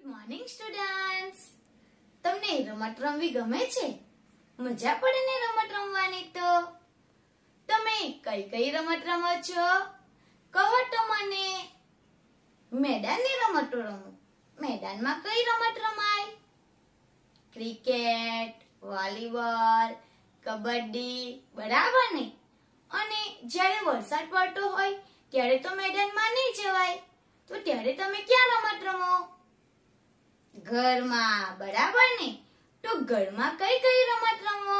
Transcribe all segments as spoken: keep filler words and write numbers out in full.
Morning students, તમને રમત રમવી ગમે છે? મજા પડે ને રમત રમવાની? તો તમે કઈ કઈ રમત રમો છો કહો તો મને. મેદાનની રમતો રમો. મેદાનમાં કઈ રમત રમાય? ક્રિકેટ, વોલીબોલ, કબડ્ડી, બરાબર ને? અને જ્યારે વરસાદ પડતો હોય ત્યારે તો મેદાનમાં નહીં જવાય, તો ત્યારે તમે ક્યાં રમત રમો? ઘરમાં, બરાબર ને? તો ઘરમાં કઈ કઈ રમત રમો?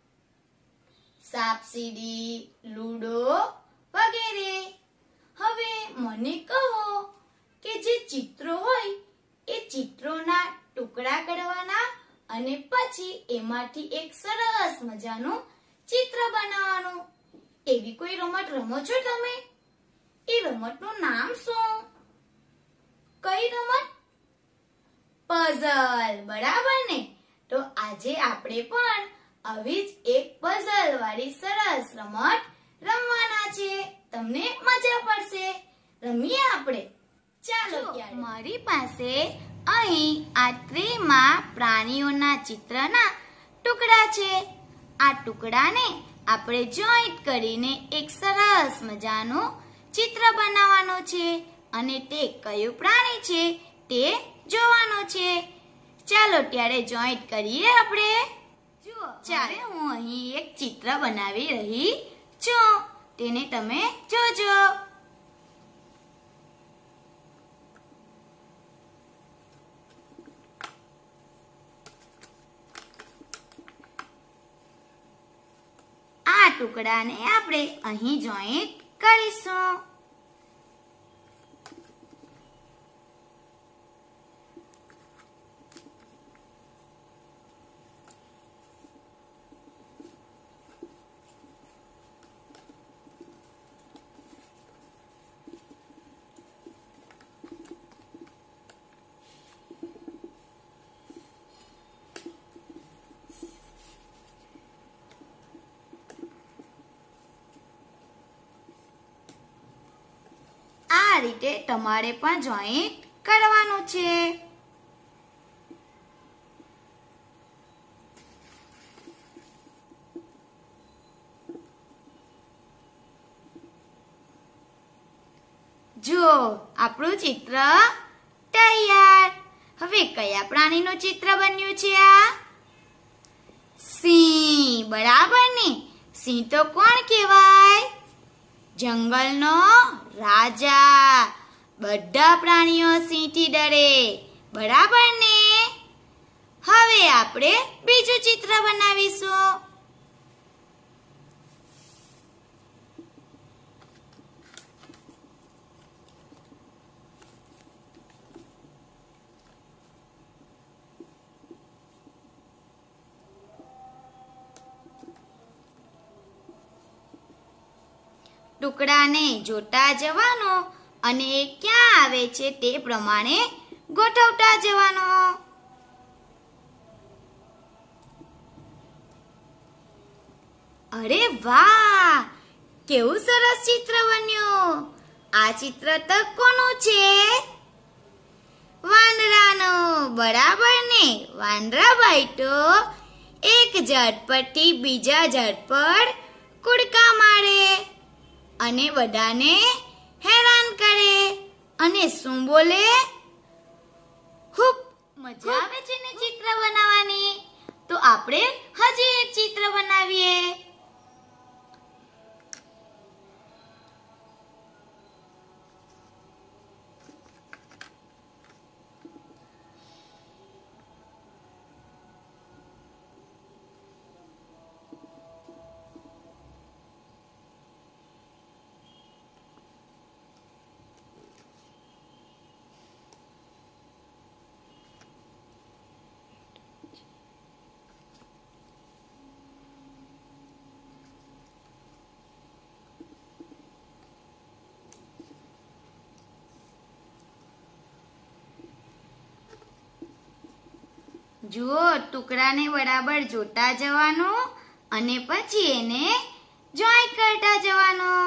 સાપસીડી, લૂડો વગેરે. હવે મને કહો કે જે ચિત્રો હોય એ ચિત્રોના ટુકડા કરવાના અને પછી એમાંથી એક સરસ મજાનું ચિત્ર બનાવવાનું. એવી કોઈ રમત રમો છો તમે? એ રમતનું નામ શું? કઈ રમત? પઝલ, બરાબર ને? તો આજે આપણે પણ આવી જ એક પઝલ વાળી સરસ રમત રમવાના છે. તમને મજા પડશે. રમીએ આપણે? ચાલો. મારી પાસે અહીં આ ટ્રેમાં પ્રાણીઓના ચિત્રના ટુકડા છે. આ ટુકડાને આપણે જોઈન્ટ કરીને એક સરસ મજાનું ચિત્ર બનાવવાનું છે અને તે કયું પ્રાણી છે તે જોવાનું છે. ચાલો ત્યારે જોઈન્ટ કરીએ આપણે. જુઓ, ચાલો હું અહીં એક ચિત્ર બનાવી રહી છું, તેને તમે જોજો. આ ટુકડાને આપણે અહીં જોઈન્ટ કરીશું. આ રીતે તમારે પણ જોઈન્ટ કરવાનું છે. જો આપણું ચિત્ર તૈયાર. હવે કયા પ્રાણીનું ચિત્ર બન્યું છે? આ સિંહ, બરાબર ને? સિંહ તો કોણ કહેવાય? જંગલનો રાજા. બધા પ્રાણીઓ સિંહથી ડરે, બરાબર ને? હવે આપણે બીજું ચિત્ર બનાવીશું. ટુકડાને જોતા જવાનો અને ક્યાં આવે છે તે પ્રમાણે ગોઠવતા જવાનો. અરે વાહ, કેવું સરસ ચિત્ર બન્યું. આ ચિત્ર તો કોનું છે? વાંદરાનું, બરાબર ને? વાંદરાભાઈ તો એક ઝાડ પરથી બીજા ઝાડ પર કૂદકા મારે અને બધાને હેરાન કરે. અને શું બોલે? ખૂબ મજા આવે છે ને ચિત્ર બનાવવાની. તો આપણે હજી એક ચિત્ર બનાવીએ. જુઓ, ટુકડાને બરાબર જોતા જવાનું અને પછી એને જોઈન્ટ કરતા જવાનું.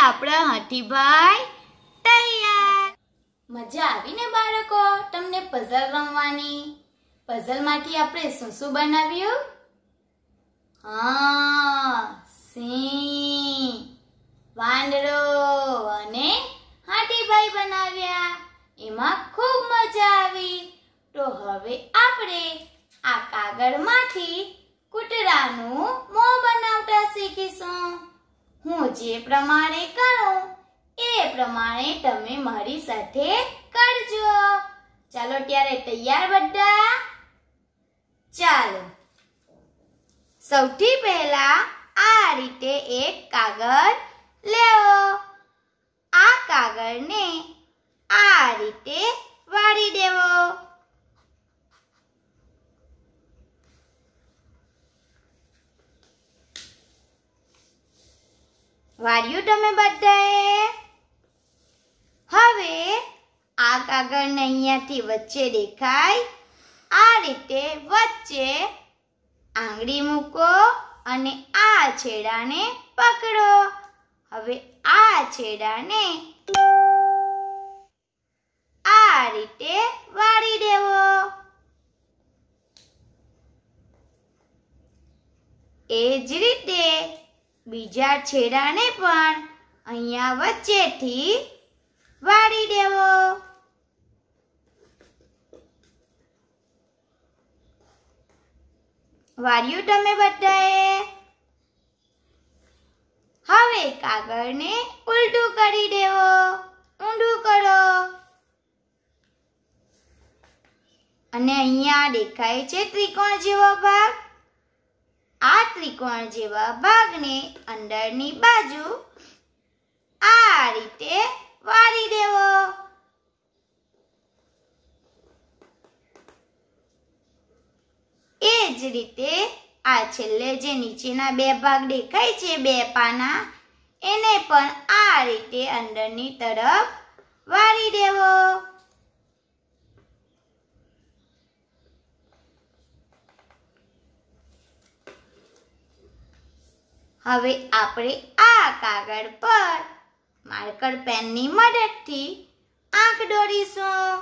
આપણા હાથીભાઈ તૈયાર. મજા આવી ને બાળકો તમને પઝલ રમવાની? પઝલ માંથી આપણે શું શું બનાવ્યું? હા, સિંહ, વાંદરો અને હાથીભાઈ બનાવ્યા. એમાં ખૂબ મજા આવી. તો હવે આપણે આ કાગળમાંથી કૂતરાનું મોં બનાવતા શીખીશું. હું જે પ્રમાણે કરું એ પ્રમાણે તમે મારી સાથે કરજો. ચાલો ત્યારે તૈયાર બધા? ચાલો. સૌથી પહેલા આ રીતે એક કાગળ લેવો. આ કાગળને આ રીતે વાળી દેવો. વાળ્યું તમે બધાએ? હવે આ કાગળને અહીંયાથી વચ્ચે દેખાય આ રીતે વચ્ચે આંગળી મૂકો અને આ છેડાને પકડો. હવે આ છેડાને આ રીતે વાળી દેવો. એ જ રીતે બીજા છેડાને પણ અહીંયા વચ્ચેથી વાળી દેવો. વાળ્યું તમે બધાએ? હવે કાગળને ઉલટું કરી દેવો. ઊંધું કરો અને અહીંયા દેખાય છે ત્રિકોણ જેવો ભાગ. આ ત્રિકોણ જેવા ભાગને અંદરની બાજુ આ રીતે વાળી દેવો. એ જ રીતે આ છેલ્લે જે નીચેના બે ભાગ દેખાય છે, બે પાના, એને પણ આ રીતે અંદરની તરફ વાળી દેવો. હવે આપણે આ કાગળ પર માર્કર પેનની મદદથી આંખ દોરીશું.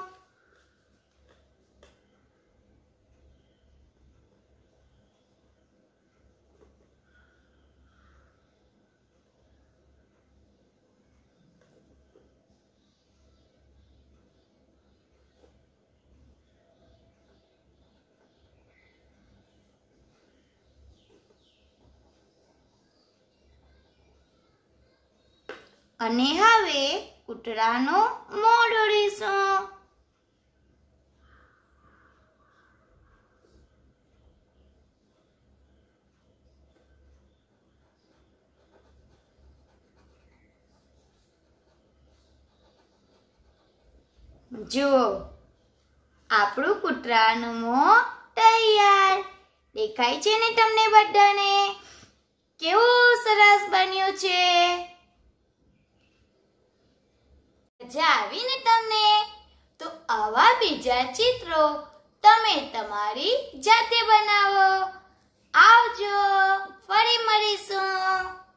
અને હવે કૂતરાનું મોં દોરીશું. જુઓ, આપણું કૂતરાનું મોં તૈયાર. દેખાય છે ને તમને બધાને? કેવું સરસ બન્યું છે. મજા આવી ને તમને? તો આવા બીજા ચિત્રો તમે તમારી જાતે બનાવો. આવજો, ફરી મળીશું.